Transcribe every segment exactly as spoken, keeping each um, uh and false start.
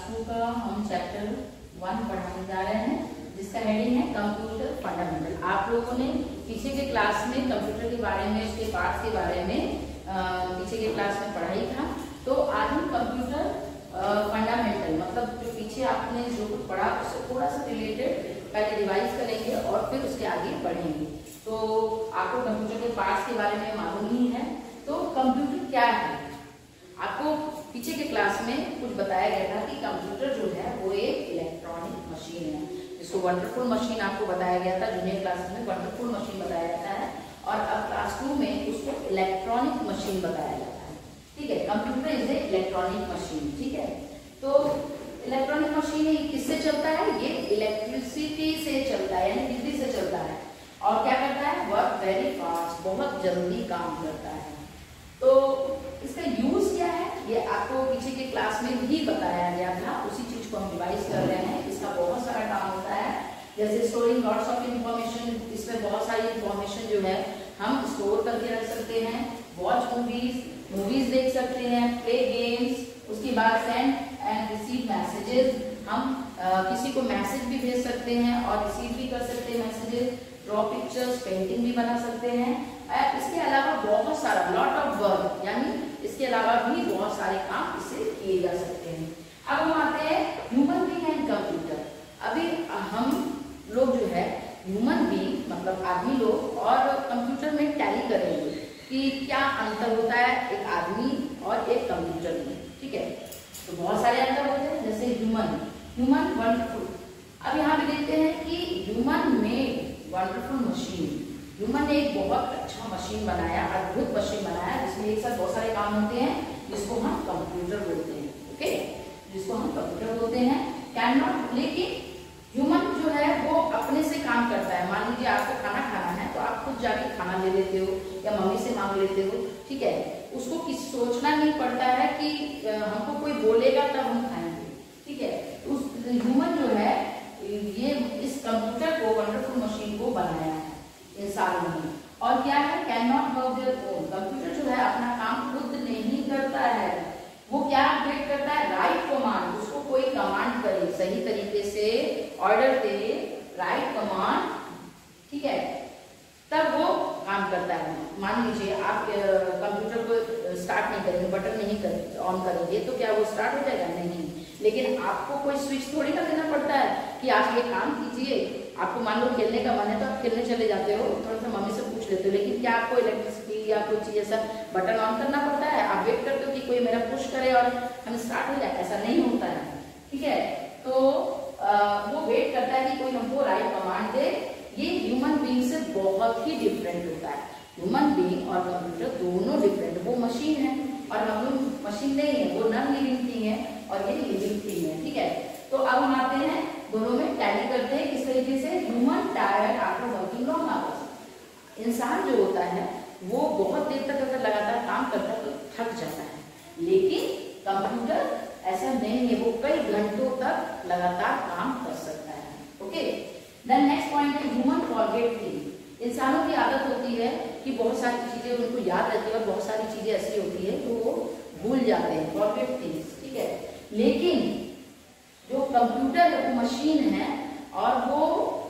To का हम chapter one पढ़ाने जा रहे हैं, जिसका हेडिंग है कंप्यूटर फंडामेंटल। आप लोगों ने पीछे के क्लास में कंप्यूटर के बारे में, उसके पार्ट्स के बारे में पीछे के क्लास में पढ़ाई था। तो आज हम कंप्यूटर फंडामेंटल मतलब जो पीछे आपने जो कुछ पढ़ा उससे थोड़ा सा रिलेटेड पहले रिवाइज करेंगे और फिर उसके आगे बढ़ेंगे। तो आपको कंप्यूटर के पार्ट्स के बारे में मालूम ही है। तो कंप्यूटर क्या है, आपको पीछे के क्लास में कुछ बताया गया था कि कंप्यूटर जो है वो एक इलेक्ट्रॉनिक मशीन है, जिसको वंडरफुल मशीन आपको बताया गया था। जूनियर क्लास में वंडरफुल मशीन बताया जाता है और अब क्लास टू में उसको इलेक्ट्रॉनिक मशीन बताया जाता है। ठीक है, computer is a electronic machine. ठीक है, तो इलेक्ट्रॉनिक मशीन किससे चलता है? ये इलेक्ट्रिसिटी से चलता है, यानी बिजली से चलता है। और क्या करता है? वर्क वेरी फास्ट, बहुत जल्दी काम करता है। तो इसका यूज क्या है ये आपको पीछे के क्लास में भी बताया गया था, उसी चीज को हम रिवाइज कर रहे हैं। इसका बहुत सारा काम होता है, जैसे स्टोरिंग लॉट्स ऑफ इंफॉर्मेशन। इसमें बहुत सारी इंफॉर्मेशन जो है हम स्टोर करके रख सकते हैं। वॉच मूवीज, मूवीज देख सकते हैं, प्ले गेम्स, उसके बाद सेंड एंड रिसीव मैसेजेस। हम आ, किसी को मैसेज भी भेज सकते हैं और रिसीव भी कर सकते हैं मैसेजेस। ड्रॉ पिक्चर्स, पेंटिंग भी बना सकते हैं। इसके अलावा बहुत सारा लॉट ऑफ वर्क, यानी इसके अलावा भी बहुत सारे काम इससे किए जा सकते हैं। अब हम आते हैं ह्यूमन बीइंग एंड कंप्यूटर। अभी हम लोग जो है ह्यूमन बीइंग मतलब आदमी लोग और कंप्यूटर में टैली करेंगे कि क्या अंतर होता है एक आदमी और एक कंप्यूटर में। ठीक है, तो बहुत सारे अंतर होते हैं, जैसे ह्यूमन ह्यूमन वंडरफुल। अब यहाँ पे देखते हैं कि ह्यूमन में वंडरफुल मशीन, ह्यूमन ने एक बहुत अच्छा मशीन बनाया, अद्भुत मशीन बनाया, जिसमें एक साथ बहुत सारे काम होते हैं, जिसको हम कंप्यूटर बोलते हैं। ओके, जिसको हम कंप्यूटर बोलते हैं। कैन नॉट, लेकिन ह्यूमन जो है वो अपने से काम करता है। मान लीजिए आपको खाना खाना है तो आप खुद जाके खाना ले लेते हो या मम्मी से मांग लेते हो। ठीक है, उसको किस सोचना नहीं पड़ता है कि हमको कोई बोलेगा तब हम खाएंगे। ठीक है, उस ह्यूमन जो है ये इस कंप्यूटर को, वंडरफुल मशीन को बनाया है इंसानों ने। और क्या है? Can not work their own. Computer जो है अपना काम खुद नहीं करता है, वो क्या वेट करता है? Right command. उसको कोई कमांड करे, सही तरीके से ऑर्डर दे, राइट कमांड, ठीक है, तब वो काम करता है। मान लीजिए आप कंप्यूटर को स्टार्ट नहीं करेंगे, बटन नहीं कर ऑन करेंगे तो क्या वो स्टार्ट हो जाएगा? नहीं। लेकिन आपको कोई स्विच थोड़ी ना देना पड़ता है कि आप ये काम कीजिए। आपको मान लो खेलने का मन है तो आप खेलने चले जाते हो, थोड़ा सा मम्मी से पूछ लेते हो। लेकिन क्या आपको इलेक्ट्रिसिटी या कोई चीज ऐसा बटन ऑन करना पड़ता है? आप वेट करते हो कि कोई मेरा पुश करे और हम स्टार्ट हो जाए? ऐसा नहीं होता है। ठीक है, तो आ, वो वेट करता है कि कोई हमको राइट कमांड दे। ये ह्यूमन बीइंग से बहुत ही डिफरेंट होता है। ह्यूमन बीइंग और कंप्यूटर दोनों डिफरेंट। वो मशीन है और हम लोग मशीन नहीं है, वो नॉन लिविंग थिंग है और ये लिविंग थिंग है। ठीक है, तो अब हम आते हैं दोनों में टैली करते हैं किस तरीके से। Human tired after working long hours. इंसान जो होता है वो बहुत देर तक अगर लगातार काम करता है तो थक जाता है, लेकिन कंप्यूटर ऐसा नहीं है, वो कई घंटों तक लगातार काम कर सकता है। ओके, देन नेक्स्ट पॉइंट है ह्यूमन फॉरगेट थिंग। इंसानों की आदत होती है कि बहुत सारी चीजें उनको याद रहती है और बहुत सारी चीजें ऐसी होती है तो वो भूल जाते हैं, फॉरगेट थिंग्स। ठीक है, लेकिन जो कंप्यूटर है वो मशीन है और वो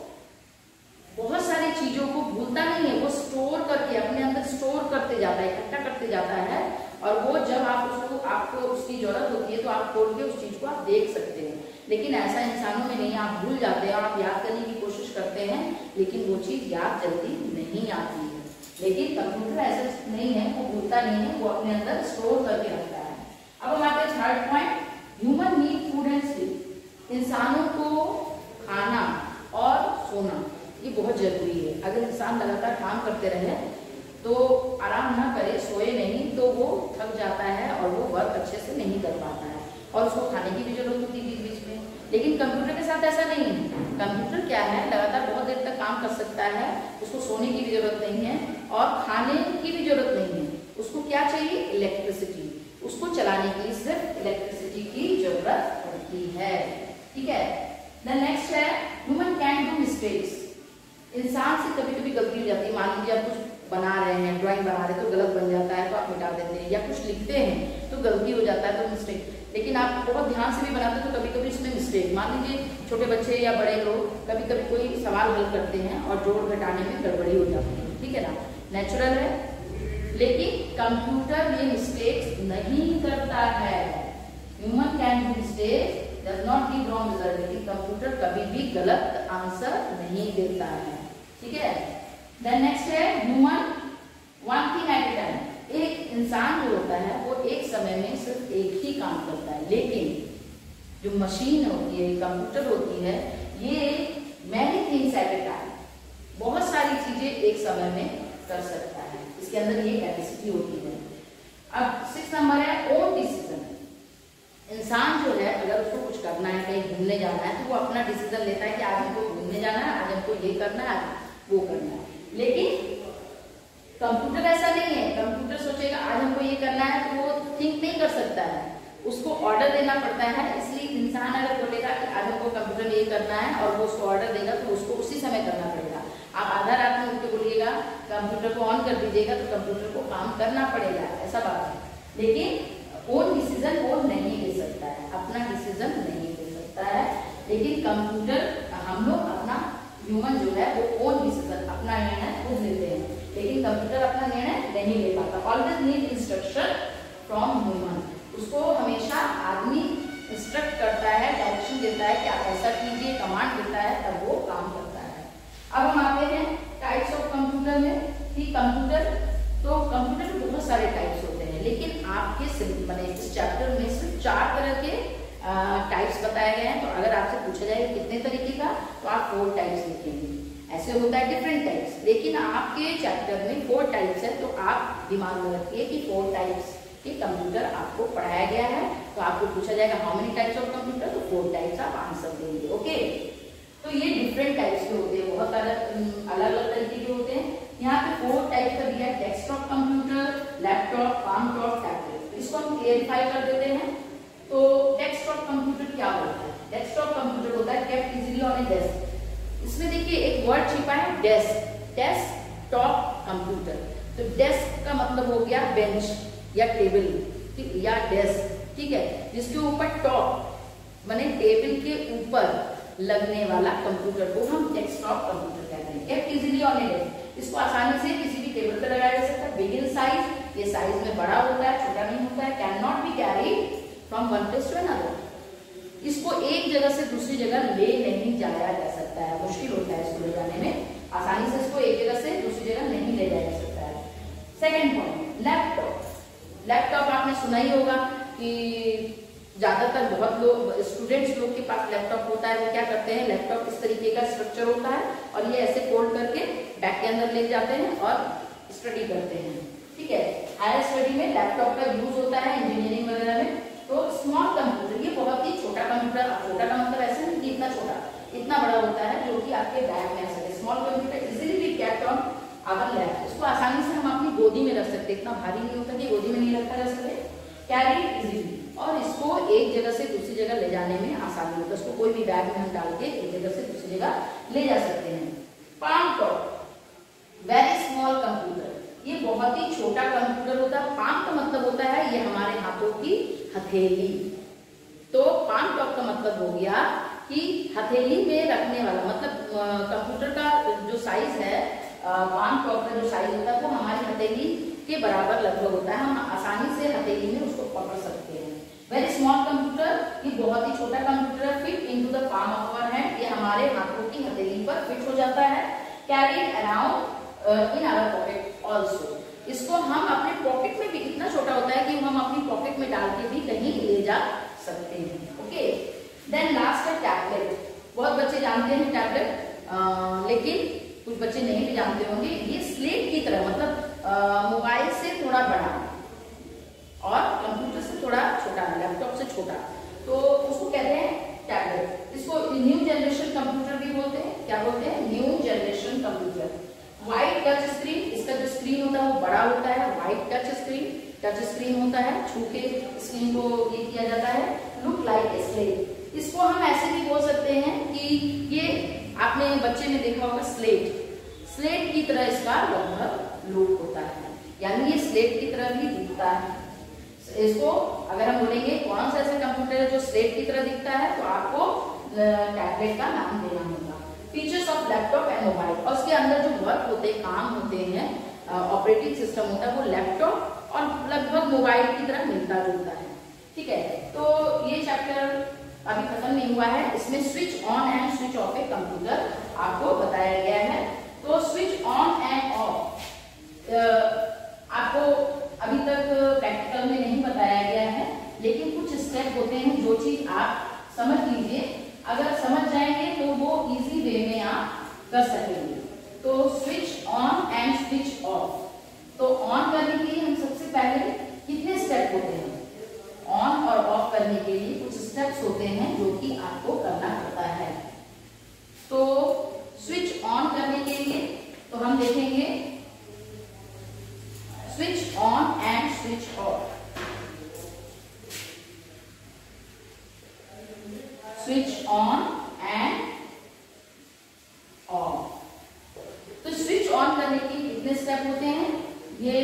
बहुत सारी चीजों को भूलता नहीं है, वो स्टोर करके अपने अंदर स्टोर करते जाता है, इकट्ठा करते जाता है। और वो जब आप उसको आपको उसकी जरूरत होती है तो आप खोल के उस चीज को आप देख सकते हैं। लेकिन ऐसा इंसानों में नहीं, आप भूल जाते हैं, आप याद करने की कोशिश करते हैं लेकिन वो चीज याद जल्दी नहीं आती है। लेकिन कंप्यूटर ऐसा नहीं है, वो भूलता नहीं है, वो अपने अंदर स्टोर करके रखता है। अब हम आते हैं third point, human need food and sleep. इंसानों को खाना और सोना ये बहुत जरूरी है। अगर इंसान लगातार काम करते रहे तो आराम ना करे, सोए नहीं, तो वो थक जाता है और वो वर्क अच्छे से नहीं कर पाता है और उसको खाने की भी जरूरत होती है बीच बीच में। लेकिन कंप्यूटर के साथ ऐसा नहीं है। कंप्यूटर क्या है, लगातार बहुत देर तक काम कर सकता है, उसको सोने की भी जरूरत नहीं है और खाने की भी जरूरत नहीं है। उसको क्या चाहिए? इलेक्ट्रिसिटी। उसको चलाने के लिए सिर्फ इलेक्ट्रिसिटी की जरूरत पड़ती है। ठीक है, द नेक्स्ट है ह्यूमन कैन डू मिस्टेक्स। इंसान से कभी कभी गलती हो जाती है। मान लीजिए आप कुछ बना रहे हैं, ड्राइंग बना रहे हैं तो गलत बन जाता है तो आप मिटा देते हैं, या कुछ लिखते हैं तो गलती हो जाता है तो मिस्टेक लेकिन आप बहुत ध्यान से भी बनाते हो तो कभी कभी इसमें मिस्टेक, मान लीजिए छोटे बच्चे या बड़े लोग कभी कभी कोई सवाल हल करते हैं और जोड़ घटाने में गड़बड़ी हो जाती है, ठीक है ना, नेचुरल है। लेकिन कंप्यूटर ये मिस्टेक्स नहीं करता है। Human can do mistake, does not give wrong result, लेकिन कंप्यूटर कभी भी गलत आंसर नहीं देता है, ठीक है। देन नेक्स्ट है human one thing at a time. एक इंसान जो होता है वो एक समय में सिर्फ एक ही काम करता है, लेकिन जो मशीन होती है, कंप्यूटर होती है, ये many things at a time, बहुत सारी चीजें एक समय में कर सकता है, इसके अंदर ये कैपेसिटी होती है। अब सिक्स नंबर है ओन डिसीजन। इंसान जो है अगर उसको कुछ करना है, कहीं घूमने जाना है, तो वो अपना डिसीजन लेता है कि आज हमको घूमने जाना है, आज हमको ये करना है, वो करना है। लेकिन कंप्यूटर ऐसा नहीं है, कंप्यूटर सोचेगा आज हमको ये करना है तो वो थिंक नहीं कर सकता है, उसको ऑर्डर देना पड़ता है। इसलिए इंसान अगर बोलेगा कि आज हमको कंप्यूटर ये करना है और वो उसको ऑर्डर देगा तो उसको उसी समय करना पड़ेगा। आप आधा रात में उठ के बोलिएगा कंप्यूटर को ऑन कर दीजिएगा तो कंप्यूटर को काम करना पड़ेगा, ऐसा बात है। लेकिन ओन डिसीजन वो नहीं ले सकता है, अपना डिसीजन नहीं ले सकता है। लेकिन कंप्यूटर, हम लोग अपना ह्यूमन जो है वो ओन डिसीजन, अपना निर्णय खुद लेते हैं, लेकिन कंप्यूटर अपना निर्णय नहीं ले पाता। Always need instruction from human, उसको हमेशा आदमी इंस्ट्रक्ट करता है, डायरेक्शन देता है कि आप ऐसा कीजिए, कमांड देता है, तब वो काम करता है। अब हम आते हैं टाइप्स ऑफ कंप्यूटर में कि कंप्यूटर, तो कंप्यूटर में बहुत सारे टाइप्स होते हैं, लेकिन आपके मैंने इस चैप्टर में सिर्फ चार तरह के टाइप्स बताए गए हैं। तो अगर आपसे पूछा जाए कितने तरीके का, तो आप फोर टाइप्स लिखेंगे। ऐसे होता है डिफरेंट टाइप्स, लेकिन आपके चैप्टर में फोर टाइप्स है, तो आप दिमाग में रखिए कि फोर टाइप्स के कंप्यूटर आपको पढ़ाया गया है। तो आपको पूछा जाएगा how many types of computer, तो फोर टाइप्स आप आंसर देंगे, ओके। तो ये डिफरेंट टाइप्स के होते हैं, बहुत अलग अलग अलग तरीके के होते हैं। यहाँ पे फोर टाइप का दिया है, desktop computer, laptop, palmtop, tablet. इसको हम क्लियरिफाई कर देते हैं। तो डेस्कटॉप कंप्यूटर क्या होता है? डेस्कटॉप कंप्यूटर होता है kept easily on a desk. इसमें देखिए एक वर्ड छिपा है डेस्क, डेस्कटॉप कंप्यूटर। तो डेस्क का मतलब हो गया बेंच या टेबल, ठीक, या डेस्क, ठीक है, जिसके ऊपर टॉप माने टेबल के ऊपर लगने वाला कंप्यूटर को हम डेस्कटॉप कंप्यूटर कहते हैं। Kept easily on a desk, इसको आसानी से किसी भी टेबल पर लगाया जा सकता है। बिग इन साइज, ये साइज में बड़ा होता है, छोटा नहीं होता है। Can not be carried from one place to another, इसको एक जगह से दूसरी जगह ले नहीं जाया जा सकता है, मुश्किल होता है इसको ले जाने में, आसानी से इसको एक जगह से दूसरी जगह नहीं ले जाया जा सकता है। Second point laptop. लैपटॉप आपने सुना ही होगा कि ज्यादातर बहुत लोग स्टूडेंट्स लोग के पास लैपटॉप होता है। वो क्या करते हैं, लैपटॉप इस तरीके का स्ट्रक्चर होता है और ये ऐसे फोल्ड करके बैग के अंदर ले जाते हैं और स्टडी करते हैं, ठीक है। हायर स्टडी में लैपटॉप का यूज होता है, इंजीनियरिंग वगैरह में। तो स्मॉल कंप्यूटर, ये बहुत ही छोटा कंप्यूटर, छोटा का मतलब ऐसा नहीं कि इतना छोटा, इतना बड़ा होता है जो कि आपके बैग में आ सके। Small computer easily be kept on our lap, इसको आसानी से हम अपनी गोदी में रख सकते, इतना भारी नहीं होता कि गोदी में नहीं रखा जा सके। कैरी इजीली, और इसको एक जगह से दूसरी जगह ले जाने में आसानी होता है, इसको कोई भी बैग में हम डाल के एक जगह से दूसरी जगह ले जा सकते हैं। Palmtop, very small computer, ये बहुत ही छोटा कंप्यूटर होता है। पाम का मतलब होता है ये हमारे हाथों की हथेली। तो पाम टॉप का मतलब हो गया कि हथेली में रखने वाला, मतलब कंप्यूटर का जो साइज है, पाम टॉप का जो साइज होता है वो हमारी हथेली के बराबर लगभग होता है। हम आसानी से हथेली में उसको पकड़ सकते हैं। वेरी स्मॉल कंप्यूटर, ये बहुत ही छोटा कंप्यूटर है। Fit into the palm of our hand, ये हमारे हाथों की हथेली पर फिट हो जाता है। Carried around in our pocket also, इसको हम अपने पॉकेट में भी, इतना छोटा होता है कि हम अपनी पॉकेट में डाल के भी कहीं ले जा सकते हैं, ओके। देन लास्ट है टैबलेट। बहुत बच्चे जानते हैं टैबलेट, लेकिन कुछ बच्चे नहीं भी जानते होंगे। ये स्लेट की तरह, मतलब मोबाइल से थोड़ा बड़ा और कंप्यूटर से थोड़ा छोटा, लैपटॉप से छोटा, तो उसको कहते हैं टैबलेट। इसको न्यू जनरेशन कंप्यूटर भी बोलते हैं। क्या बोलते हैं? New generation computer. White touch screen, इसका जो स्क्रीन होता है वो बड़ा होता है। White touch screen, touch screen होता है, छू के स्क्रीन को ये किया जाता है। लुक लाइक ए स्लेट, इसको हम ऐसे भी बोल सकते हैं कि ये आपने बच्चे ने देखा होगा स्लेट, स्लेट की तरह इसका लगभग लुक होता है, यानी ये स्लेट की तरह भी दिखता है। इसको अगर हम बोलेंगे कौन सा ऐसा कंप्यूटर है जो स्लेट की तरह दिखता है, तो आपको टैबलेट का नाम देना होगा। Features of laptop and mobile, और उसके अंदर जो वर्क होते हैं, काम होते हैं, ऑपरेटिंग सिस्टम होता है, वो लैपटॉप और लगभग मोबाइल की तरह मिलता जुलता है। ठीक है, तो ये चैप्टर अभी खत्म नहीं हुआ है। इसमें switch on and switch off a computer आपको बताया गया है। तो स्विच ऑन एंड ऑफ आपको अभी तक प्रैक्टिकल में नहीं बताया गया है, लेकिन कुछ स्टेप होते हैं जो चीज आप समझ लीजिए, अगर समझ जाएंगे तो वो इजी वे में आप कर सकेंगे। तो switch on and switch off, तो ऑन करने के लिए हम सबसे पहले कितने स्टेप होते हैं? ऑन और ऑफ करने के लिए कुछ स्टेप्स होते हैं जो कि आपको करना पड़ता है। तो स्विच ऑन करने के लिए तो हम देखेंगे switch on and switch off. Switch on and off, तो स्विच ऑन करने के कितने स्टेप होते हैं? ये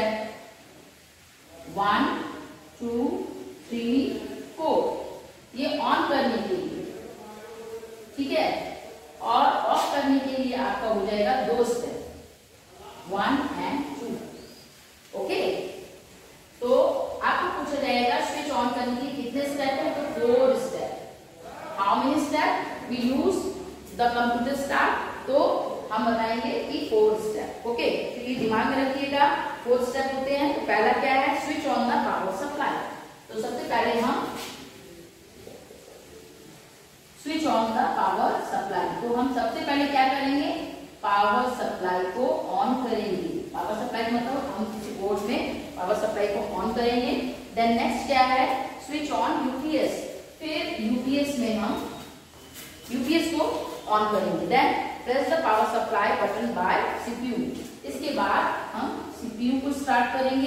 step one two three four, ये ऑन करने के लिए, ठीक है। और ऑफ करने के लिए आपका हो जाएगा दो step, one and two. Okay, तो आपको पूछा जाएगा स्विच ऑन करने के कितने स्टेप है? तो four step. How many step we use the computer start? तो हम बताएंगे कि फोर स्टेप। ओके, तो ये दिमाग में रखिएगा, फोर स्टेप होते हैं। तो पहला क्या है? Switch on the power supply. तो सबसे पहले हम switch on the power supply, तो हम सबसे पहले क्या करेंगे? पावर सप्लाई को ऑन करेंगे। पावर सप्लाई मतलब हम किसी बोर्ड में पावर सप्लाई को ऑन करेंगे। देन नेक्स्ट क्या है? स्विच ऑन यूपीएस, फिर यूपीएस में हम यूपीएस को ऑन करेंगे। Then press the power supply button by CPU, इसके बाद हम सीपीयू को स्टार्ट करेंगे।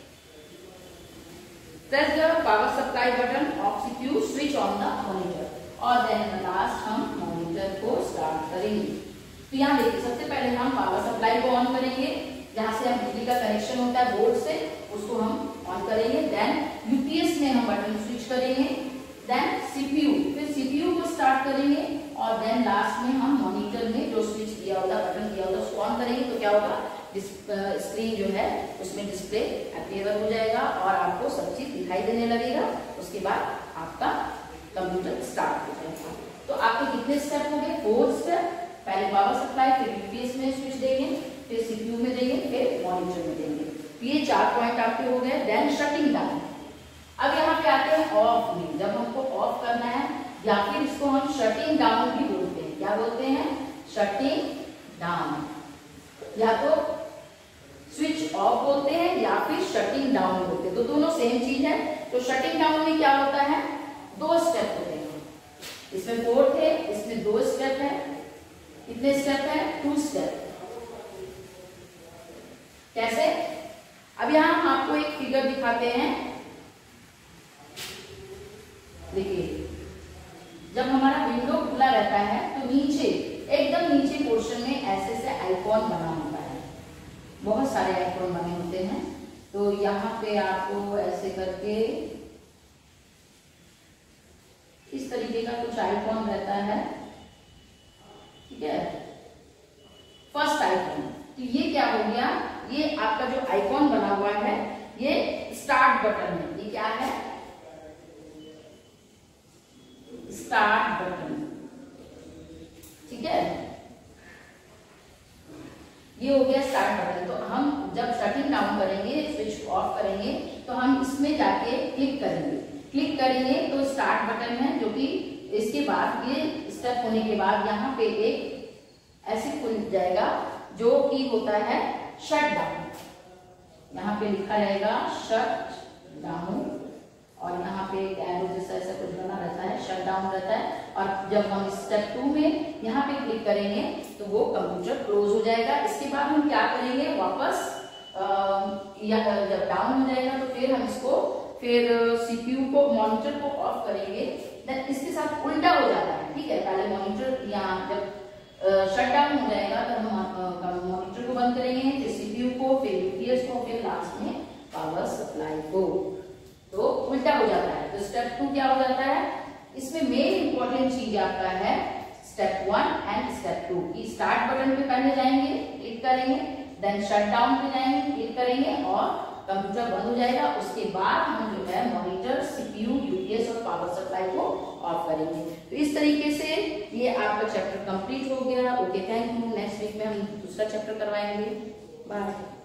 Press the power supply button of CPU, switch on the monitor, और देन लास्ट हम मॉनिटर को स्टार्ट करेंगे। तो यहाँ देखिए, सबसे पहले हम पावर सप्लाई को ऑन करेंगे, जहां से हम बिजली का कनेक्शन होता है बोर्ड से, उसको हम ऑन करेंगे। देन यूपीएस में हम बटन स्विच करेंगे, देन सीपीयू, फिर सीपीयू को स्टार्ट करेंगे, और देन लास्ट में हम मॉनिटर में जो स्विच दिया होता है, बटन दिया होता है, उसको ऑन करेंगे। तो क्या होगा? स्क्रीन जो है उसमें डिस्प्ले अपीयर हो जाएगा और आपको सब चीज दिखाई देने लगेगा। उसके बाद आपका कंप्यूटर स्टार्ट हो जाएगा। तो आपके कितने स्टेप हो गए? Four step. पहले पावर सप्लाई, फिर यूपीएस में स्विच देंगे, फिर सीपीयू में देंगे, फिर मॉनिटर में देंगे। तो ये चार पॉइंट आपके हो गए। Then shutting down. अब यहाँ पे आते हैं ऑफ में। जब हमको ऑफ करना है, या फिर इसको हम शटिंग डाउन भी बोलते हैं। क्या बोलते हैं? Shutting down. या तो स्विच ऑफ बोलते हैं या फिर शटिंग डाउन बोलते हैं, तो दोनों सेम चीज है। तो शटिंग डाउन में क्या होता है? दो स्टेप होते हैं। इसमें फोर थे, इसमें दो स्टेप है। कितने स्टेप है? Two step. कैसे? अब यहां हम आपको एक फिगर दिखाते हैं। देखिए, जब हमारा विंडो खुला रहता है तो नीचे, एकदम नीचे पोर्शन में ऐसे से आइकॉन बना होता है। बहुत सारे आइकॉन बने होते हैं। तो यहाँ पे आपको ऐसे करके इस तरीके का कुछ आइकॉन रहता है, ठीक है। फर्स्ट आइकॉन, तो ये क्या हो गया? ये आपका जो आइकॉन बना हुआ है, ये स्टार्ट बटन है। ये क्या है? स्टार्ट बटन, ठीक है। ये हो गया स्टार्ट बटन। तो हम जब शटिंग डाउन करेंगे, स्विच ऑफ करेंगे, तो हम इसमें जाके क्लिक करेंगे। क्लिक करेंगे तो स्टार्ट बटन है, जो कि इसके बाद ये स्टेप होने के बाद यहाँ पे एक ऐसे खुल जाएगा जो कि होता है शट डाउन। यहाँ पे लिखा रहेगा शट डाउन, और यहाँ पे एक एरो जैसा ऐसा कुछ बना रहता है, शट डाउन रहता है। और जब हम स्टेप टू में यहाँ पे क्लिक करेंगे तो वो कंप्यूटर क्लोज हो जाएगा। इसके बाद हम क्या करेंगे? वापस आ, या जब डाउन हो जाएगा तो फिर हम इसको फिर सीपीयू को, मॉनिटर को ऑफ करेंगे। देन इसके साथ उल्टा हो जाता है, ठीक है। पहले मॉनिटर यहाँ जब शट डाउन हो जाएगा तो हम मॉनिटर को बंद करेंगे, फिर सीपीयू को, फिर यूपीएस को, फिर लास्ट में पावर सप्लाई को। स्टेप टू क्या हो जाता है, इसमें मेन इंपॉर्टेंट चीज आपका है step one and step two की स्टार्ट बटन पे पहले जाएंगे, क्लिक करेंगे, देन शट डाउन पे जाएंगे, क्लिक करेंगे और कंप्यूटर बंद हो जाएगा। उसके बाद हम जो है मॉनिटर, सीपीयू, यूपीएस और पावर सप्लाई को ऑफ करेंगे। तो इस तरीके से ये आपका चैप्टर कंप्लीट हो गया। Okay, thank you. Next week में हम दूसरा चैप्टर करवाएंगे। बाय।